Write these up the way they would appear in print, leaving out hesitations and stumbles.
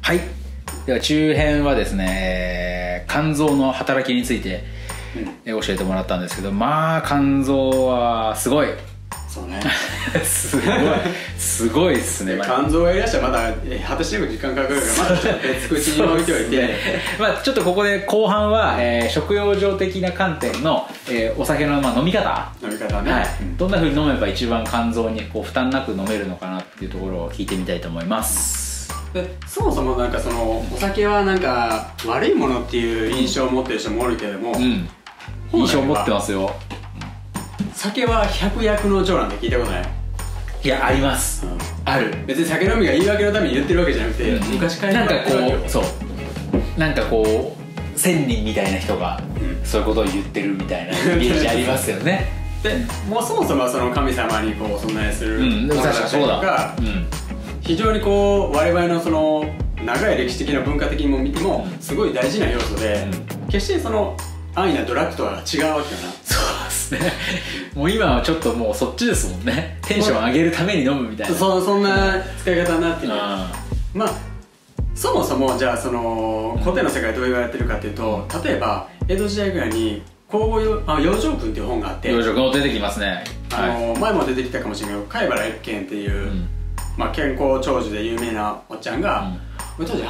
はい。では中編はですね、肝臓の働きについて、教えてもらったんですけど、まあ肝臓はすごい。 そうねすごいっすね。 肝臓がいらっしゃまだ果たしていく時間かかるから、まだちょっと別口に置いておいて、 まあちょっとここで後半は、食用上的な観点の、お酒の飲み方ね、はい、どんな風に飲めば一番肝臓にこう負担なく飲めるのかなっていうところを聞いてみたいと思います。 でそもそもなんかそのお酒はなんか悪いものっていう印象を持ってる人もおるけれども、 印象を持ってますよ。 酒は百薬の長なんて聞いたことない？ いや、あります、ある。 別に酒飲みが言い訳のために言ってるわけじゃなくて、昔からなんかこう、そうなんかこう仙人みたいな人がそういうことを言ってるみたいなイメージありますよね。 でもうそもそもその神様にこうお供えするものだったりとか、非常にこう我々のその長い歴史的な文化的にも見てもすごい大事な要素で、決してその安易なドラッグとは違うわけよな。 そうですね。もう今はちょっともうそっちですもんね。テンション上げるために飲むみたいな。 そんな使い方になってる。まあそもそもじゃあその古典の世界どう言われてるかっていうと、例えば江戸時代ぐらいに養生訓っていう本があって、 養生訓出てきますね。 前も出てきたかもしれないけど、貝原一賢っていう、まあ健康長寿で有名なおっちゃんが、当時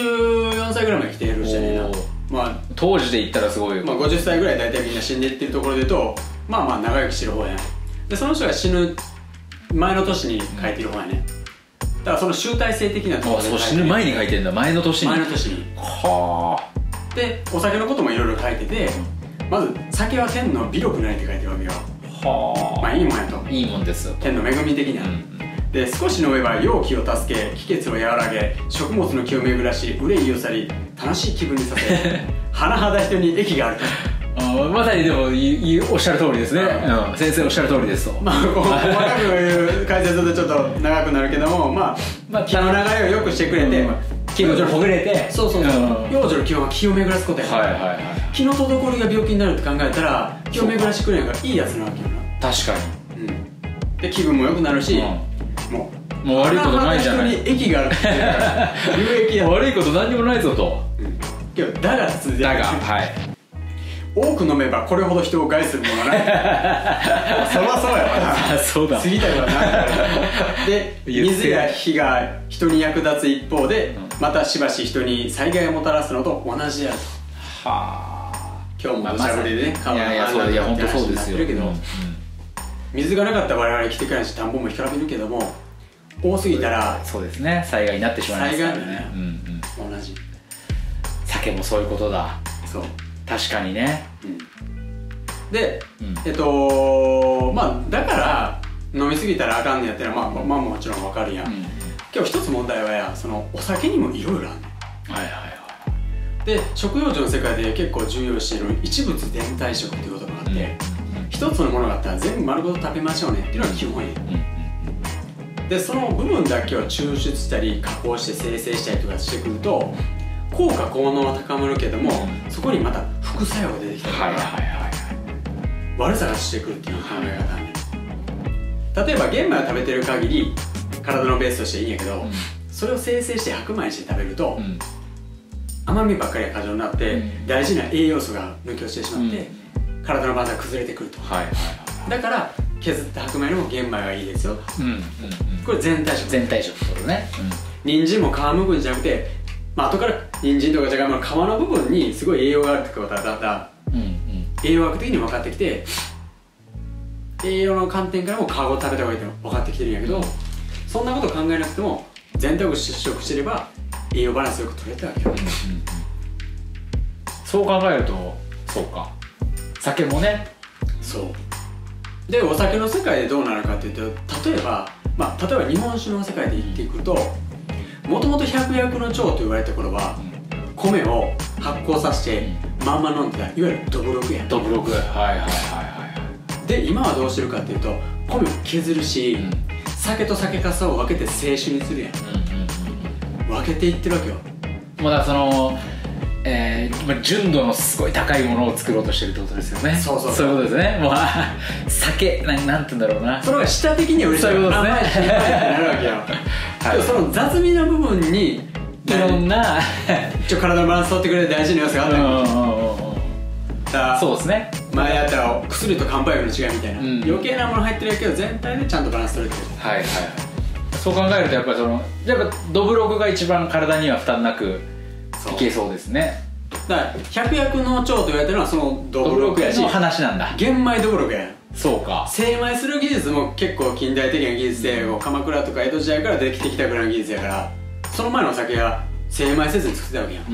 84歳ぐらいまで生きている人やねんな。まあ当時で言ったらすごい。 まあ50歳ぐらい大体みんな死んでいってるところで言うと、まあまあ長生きしてる方やね。でその人が死ぬ前の年に書いてる方やね。だからその集大成的なところでそう、死ぬ前に書いてるんだ。前の年に。 はあ。でお酒のこともいろいろ書いてて、まず酒は天の美力なりって書いてるわけよ。はあ。まあいいもんやと。 いいもんですよ。 天の恵み的な。で少し飲めば陽気を助け、気血を和らげ、食物の気を巡らし、憂いを去り、楽しい気分にさせ甚だ人に益があると。 まさにでもおっしゃる通りですね。先生おっしゃる通りですと。 まあ細かく言う解説でちょっと長くなるけども、まあ気の流れを良くしてくれて、 気をほぐれて、 そう養生の基本は気を巡らすことやから、気の滞りが病気になるって考えたら気を巡らしてくれるのがいいやつなわけよな。 確かに。 で気分も良くなるし、もう悪いことないじゃない。 人に益があるっていうから有益や。 悪いこと何にもないぞと。 けどだが続いてる。 だが、はい。 多く飲めばこれほど人を害するものはない。そりゃそうやわな。 そうだ。 過ぎたよな。で水や火が人に役立つ一方で、またしばし人に災害をもたらすのと同じであると。はあ。今日も土砂降りでね、川の氾濫とかって話になってるけど、水がなかったら我々生きていけないし、田んぼも干からびるけども、多すぎたらそうですね、災害になってしまいますからね。 災害だね。同じ。 酒もそういうことだ。 そう。 確かにね。 で、まあだから飲みすぎたらあかんねやったらまあもちろんわかるやん。今日一つ問題はそのお酒にもいろいろあるね。はいはいはい。で食用生の世界で結構重要視している一物伝体食っていうことがあって、一つのものがあったら全部丸ごと食べましょうねっていうのが基本や。でその部分だけを抽出したり加工して生成したりとかしてくると効果効能は高まるけども、そこにまた副作用が出てきたりとか悪さがしてくるっていう考え方ね。例えば玄米を食べてる限り体のベースとしていいんやけど、それを生成して白米にして食べると、甘みばっかりが過剰になって、大事な栄養素が抜け落ちてしまって、体のバランスが崩れてくると。だから削った白米の玄米はいいですよ。これ全体食。 全体食ってことね。 人参も皮むくんじゃなくて、後から人参とかじゃがいもの皮の部分にすごい栄養があるってことはだんだん栄養学的に分かってきて、栄養の観点からも皮を食べた方がいいって分かってきてるんやけど、そんなこと考えなくても全体を試食してれば栄養バランスよく取れたわけよ。 そう考えるとそうか、酒もね。 そうでお酒の世界でどうなるかっていうと、例えば日本酒の世界で言っていくと、もともと百薬の長と言われた頃は米を発酵させてまんま飲んでた、いわゆるどぶろくや。 どぶろく。 で今はどうしてるかっていうと、米を削るし、酒と酒粕を分けて清酒にするやん。分けていってるわけよ。 もうだからその純度のすごい高いものを作ろうとしてるってことですよね。そういうことですね。もう酒なんて言うんだろうな、 それが舌的には嬉しい。そういうことですね。なるわけよ。その雑味な部分にいろんな一応体のバランス取ってくれる大事な要素があったんだ。 そうですね。 前やったら薬と漢方薬の違いみたいな、余計なもの入ってるけど全体でちゃんとバランス取れてる。 はいはいはい。そう考えるとやっぱりやっぱどぶろくが一番体には負担なくいけそうですね。 だから百薬の長と言われてるのはそのどぶろくやし、 の話なんだ。 玄米どぶろくや。 そうか。 精米する技術も結構近代的な技術で、鎌倉とか江戸時代からできてきたぐらいの技術やから、その前のお酒は精米せずに作ってたわけやん。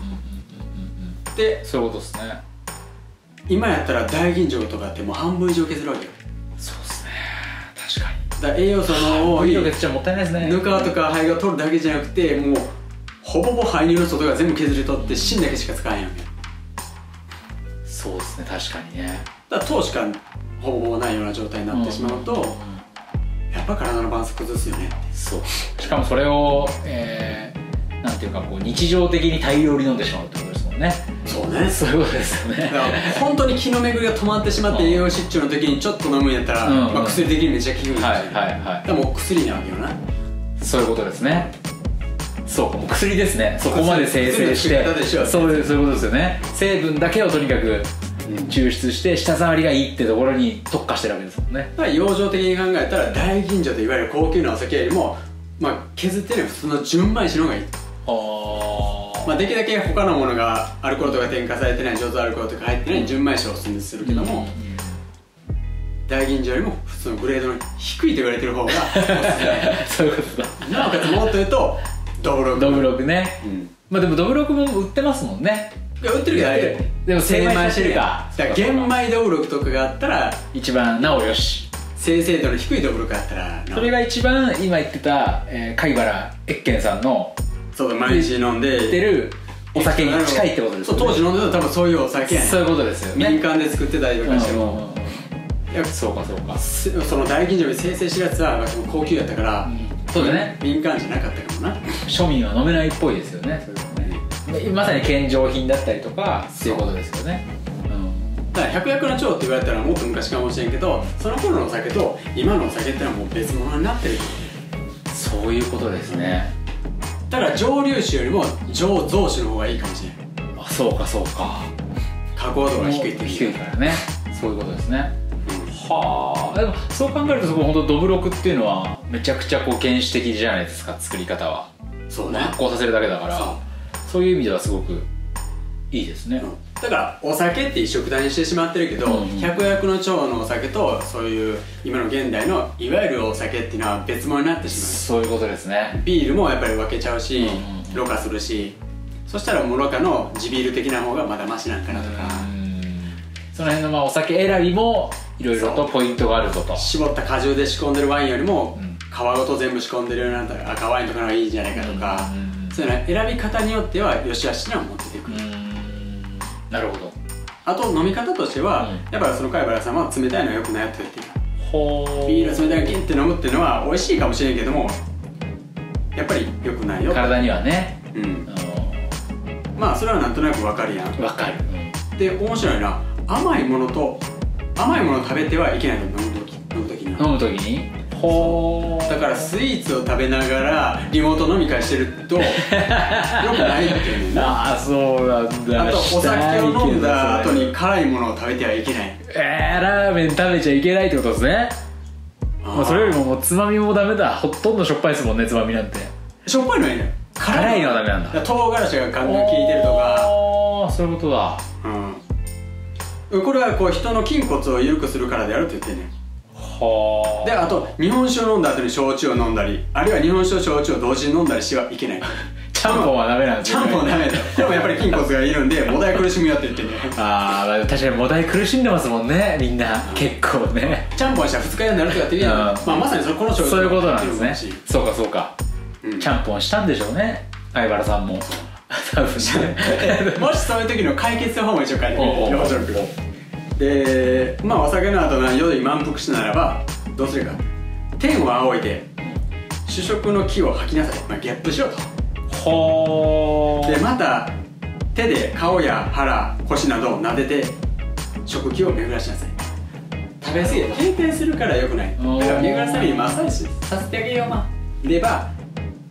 でそういうことですね。 今やったら大吟醸とかってもう半分以上削るわけよ。 そうですね、確かに。 だから栄養素の多い色削っちゃもったいないですね。 ぬかとか胚芽を取るだけじゃなくて、もうほぼほぼ胚乳の外が全部削り取って芯だけしか使えんやんけ。 そうですね、確かにね。 だから糖しかほぼほぼないような状態になってしまうと、やっぱ体のバランス崩すよねって。 そう。しかもそれを、なんていうかこう日常的に大量に飲んでしまうってことですもんね。 そうね、 そういうことですよね。 だから本当に気の巡りが止まってしまって栄養失調の時にちょっと飲むんやったら、まあ、薬的にめっちゃ効くんですよ。はいはいはい。だからもう薬なわけよな。 そういうことですね。そうか、もう薬ですね。そこまで生成してそういうことですよね。成分だけをとにかく抽出して舌触りがいいってところに特化してるわけですもんね。 だから養生的に考えたら大吟醸といわゆる高級なお酒よりも、まあ、削ってる普通の純米酒の方がいい。まあ、できるだけ他のものがアルコールとか添加されてない醸造アルコールとか入ってない純米酒をおすすめするけども、大吟醸よりも普通のグレードの低いと言われてる方がおすすめ。 そういうことだ。 なおかつもっと言うとどぶろく。 どぶろくね。まあでもどぶろくも売ってますもんね。 売ってるけどでも精米してるか。 だから玄米どぶろくとかがあったら一番なおよし。 精製度の低いどぶろくがあったらそれが一番今言ってた貝原越健さんのそうだ毎日飲んでてるお酒に近いってことですよね。 当時飲んでたら多分そういうお酒やねん。 そういうことですよね。 民間で作ってたりとかしても、 そうかそうか。 その大吟醸に精製してるやつは高級やったから、 そうだね、 民間じゃなかったかもな。 庶民は飲めないっぽいですよね。まさに献上品だったりとかっていうことですよね。 だから百薬の長って言われたらもっと昔かもしれんけど、その頃のお酒と今のお酒ってのはもう別物になってる。 そういうことですね。 だから蒸留酒よりも醸造酒の方がいいかもしれない。 あ、そうかそうか。 加工度が低いって低いからね。そういうことですね。はあ。でもそう考えると本当どぶろくっていうのはめちゃくちゃこう原始的じゃないですか、作り方は。 そうね。 発酵させるだけだから、そういう意味ではすごくいいですね。 だからお酒って一緒くたにしてしまってるけど、百薬の長のお酒とそういう今の現代のいわゆるお酒っていうのは別物になってしまう。そういうことですね。 ビールもやっぱり分けちゃうし、ろ過するし、そしたらもうろ過の地ビール的な方がまだマシなんかなとか、 その辺のまあお酒選びもいろいろとポイントがあること。 絞った果汁で仕込んでるワインよりも皮ごと全部仕込んでるような赤ワインとかの方がいいんじゃないかとか、そういうの選び方によっては良し悪しなも出てくる。 なるほど。 あと飲み方としては、やっぱりその貝原さんは冷たいのは良くないと言っている。ビール冷たいのギンって飲むっていうのは美味しいかもしれんけども、やっぱり良くないよ。 体にはね。 まあそれはなんとなく分かるやん。 分かる。で面白いな、甘いものを食べてはいけないの。飲む時にだからスイーツを食べながらリモート飲み会してると良くないっていうね。 ああ、そうなんだ。 あとお酒を飲んだ後に辛いものを食べてはいけない。 ラーメン食べちゃいけないってことですね。まあそれよりももうつまみもダメだ。ほとんどしょっぱいですもんね、つまみなんて。 しょっぱいのはいいね。 辛いのはダメなんだ。 唐辛子がガンガン効いてるとか。 ああ、そういうことだ。 これはこう人の筋骨を緩くするからであるって言ってんねん。で、あと日本酒を飲んだ後に焼酎を飲んだり、あるいは日本酒と焼酎を同時に飲んだりしてはいけない。 ちゃんぽんはダメなんですよね。 ちゃんぽんはダメだ。でもやっぱり筋骨がいるんでもだえ苦しむよって言ってんね。 ああ、確かにもだえ苦しんでますもんね、みんな。結構ね。 ちゃんぽんしたら二日酔いになるとかって言うやん。まあまさにこの症状そういうことなんですね。そうかそうか。ちゃんぽんしたんでしょうね、相原さんも。多分ね。 もしそういう時の解決法も一応書いてみる。で、まあお酒の後の夜に満腹したならばどうするか。天を仰いで主食の気を吐きなさい。まあゲップしろと。でまた手で顔や腹、腰などを撫でて食気を巡らしなさい。食べ過ぎて停滞するからよくない。だから巡らすためにマッサージさせてあげよう。まれば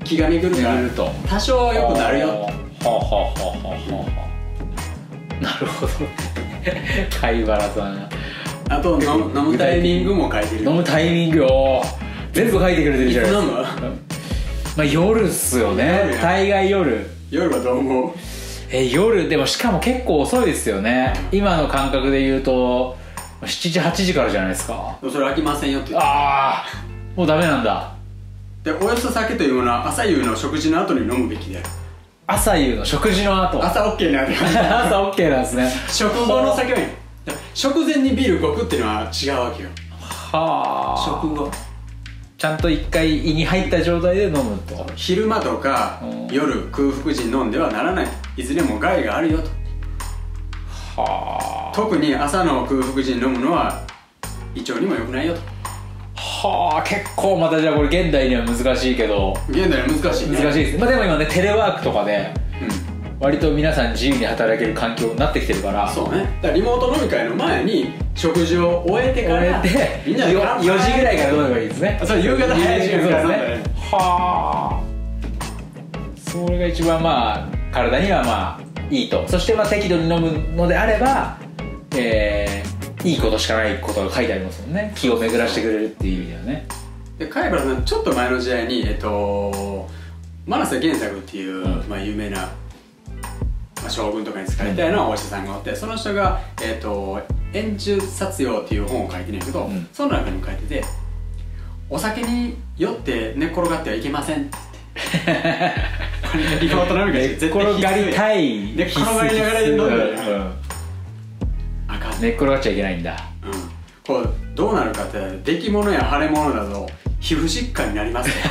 気が巡るから多少良くなるよ。はあはあはあはあ。なるほど貝原さん。 あと飲むタイミングも書いてる。 飲むタイミングを全部書いてくれてるじゃないですか。まあ夜っすよね、大概夜。 夜はどう思う？ 夜でもしかも結構遅いですよね。今の感覚で言うと7時8時からじゃないですか。 それ飽きませんよって言って。 ああもうダメなんだ。 でおよそ酒というものは朝夕の食事の後に飲むべきである。 朝夕の食事の後。 朝 OK なんで朝 OK なんですね。 食後の酒はいい。食前にビールごくっていうのは違うわけよ。 はあ。 食後ちゃんと一回胃に入った状態で飲むと。 昼間とか夜空腹時に飲んではならない。いずれも害があるよと。 はあ。 特に朝の空腹時に飲むのは胃腸にも良くないよと。 はあ。結構またじゃあこれ現代には難しいけど。 現代には難しいね。 難しいです。まあでも今ねテレワークとかで、割と皆さん自由に働ける環境になってきてるから。 そうね。だからリモート飲み会の前に食事を終えてからみんなで4時ぐらいから飲めばいいですね。 そう、夕方早い時間から飲んだね。 はあ。それが一番まあ体にはまあいいと。そしてまあ適度に飲むのであればいいことしかないことが書いてありますもんね。気を巡らしてくれるっていう意味ではね。 で貝原さんちょっと前の時代に真瀬源作っていう、まあ有名な将軍とかに使いたいようなお医者さんがおって、その人が円中殺用っていう本を書いてるんやけど、その中にも書いててお酒に酔って寝っ転がってはいけませんって言ってリモート飲み会絶対寝っ転がりたい。 寝っ転がりながら飲んでる。 あかん。寝っ転がっちゃいけないんだ。 こうどうなるかって出来物や腫れ物など皮膚疾患になりますね。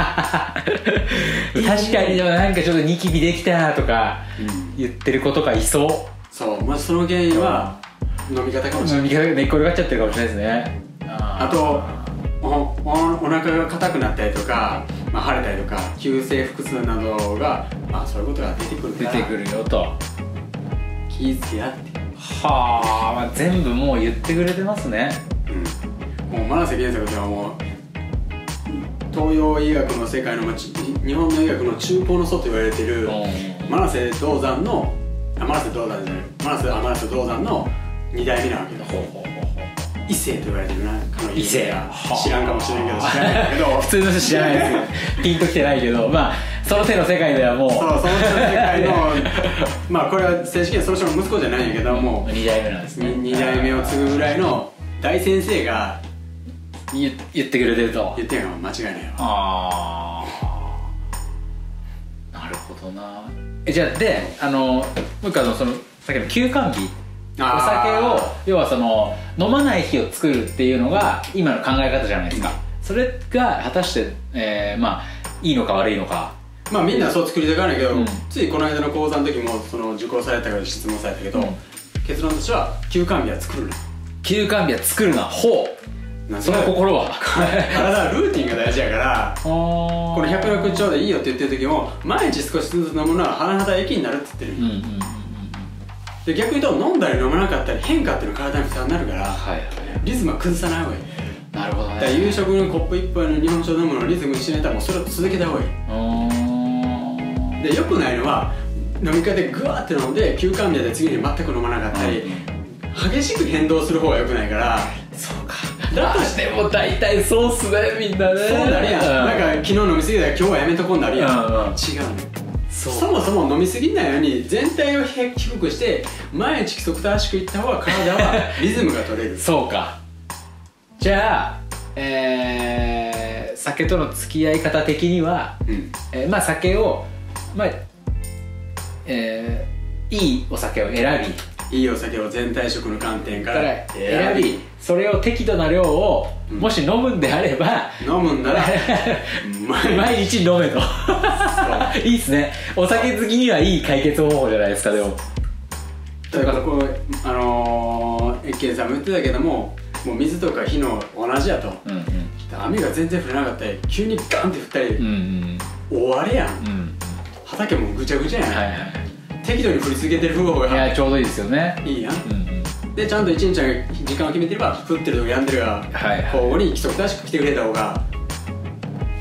確かに。でもなんかちょっとニキビできたとか言ってる子とかいそう。 そう、まあ、その原因は飲み方かもしれない。 寝っ転がっちゃってるかもしれないですね。 あとお腹が硬くなったりとか、まあ、腫れたりとか急性腹痛などが、まあ、そういうことが出てくるから出てくるよと。 気ぃつけやって。 はあ、まあ、全部もう言ってくれてますね。 もう真瀬源作ではもう東洋医学の世界の日本の医学の中高の祖と言われている真瀬銅山の真瀬銅山じゃない真瀬銅山の2代目なわけだ。異性と言われてるな。 異性知らんかもしれんけど知らないけど普通の人知らないですよ。ピンときてないけど、まあその手の世界ではもうその手の世界のまあこれは正式にその人の息子じゃないんやけども 2代目なんですね。 2代目を継ぐぐらいの大先生が言ってくれてると。 言ってるのは間違いないよ。 ああ、なるほどな。じゃあでもう一回そのさっきの休肝日、お酒を要はその飲まない日を作るっていうのが今の考え方じゃないですか。それが果たして、まあいいのか悪いのか。 まあみんなそう作りたがらないけど、ついこの間の講座の時もその受講されたから質問されたけど、結論としては休肝日は作るな。 休肝日は作るな。ほう。その心は体はルーティンが大事やからこの106兆でいいよって言ってる時も毎日少しずつ飲むのは甚だ益になるって言ってる。で逆に言うと飲んだり飲まなかったり変化っていうのは体に負担になるから、リズムは崩さない方がいい。 なるほどね。 だから夕食のコップ1杯の日本酒を飲むのをリズムにしないともうそれを続けた方がいい。で良くないのは飲み会でグワーって飲んで休肝日で次に全く飲まなかったり、激しく変動する方が良くないから。 そうか。だとしても大体そうっすね、みんなね。 そうなるやん。なんか昨日飲みすぎたら今日はやめとこうなるやん。違うね。そもそも飲みすぎないように全体を低くして毎日規則正しくいった方が体はリズムが取れる。 そうか。じゃあ酒との付き合い方的には、まあ酒をまあいいお酒を選び、 いいお酒を全体食の観点から選び、それを適度な量をもし飲むんであれば、 飲むんなら毎日飲めと。いいっすね。お酒好きにはいい解決方法じゃないですか。でもだからこう越見さんも言ってたけども、もう水とか火の同じやと、雨が全然降らなかったり急にガンって降ったり、終わりやん、畑もぐちゃぐちゃやん、適度に降り続けてる方がちょうどいいですよね。 いいやん、でちゃんと一日の時間を決めてれば降ってるとかやんでるが交互に規則正しく来てくれた方が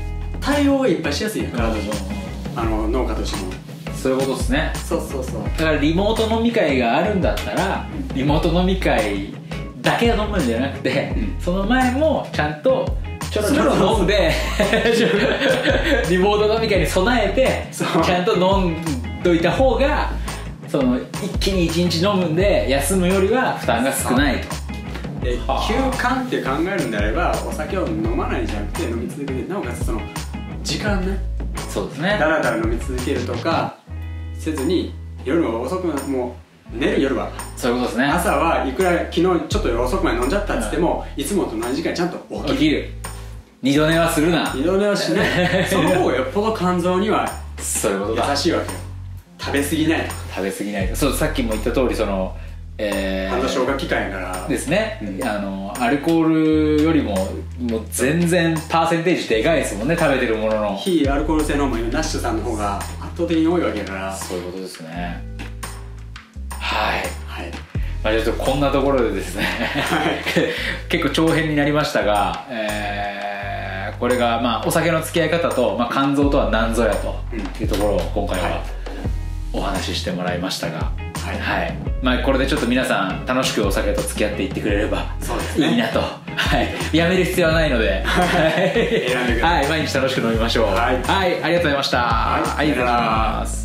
対応がいっぱいしやすいやん、体上農家としても。 そういうことですね。 そうそうそう。 だからリモート飲み会があるんだったら、リモート飲み会だけ飲むんじゃなくて、その前もちゃんとちょろちょろ飲んでリモート飲み会に備えてちゃんと飲んどいた方が、その一気に1日飲むんで休むよりは負担が少ないと。 で、休館って考えるんであれば、お酒を飲まないんじゃなくて飲み続けて、なおかつその時間ね、 そうですね、 だらだら飲み続けるとかせずに、夜は遅くもう寝る、夜はそういうことですね。 朝はいくら昨日ちょっと夜遅くまで飲んじゃったっつっても、いつもと同じ時間にちゃんと起きる。 二度寝はするな。 二度寝はしないその方がよっぽど肝臓にはそういうことだ、 優しいわけよ。食べ過ぎないと。 食べ過ぎないと。そう、さっきも言った通り、その肝臓消化器官やからですね、アルコールよりももう全然パーセンテージでかいですもんね、食べてるものの。 非アルコール性のもナッシュさんの方が圧倒的に多いわけやから。 そういうことですね。はい、 はい、 まあ、ちょっとこんなところでですね、はい、結構長編になりましたが、これがまあお酒の付き合い方と、まあ、肝臓とは何ぞやというところを今回はお話ししてもらいましたが、はいはい、まあ、これでちょっと皆さん楽しくお酒と付き合っていってくれればいいなと、はい、やめる必要はないのではい、毎日楽しく飲みましょう。はい、はい、ありがとうございました。はい、ありがとうございます。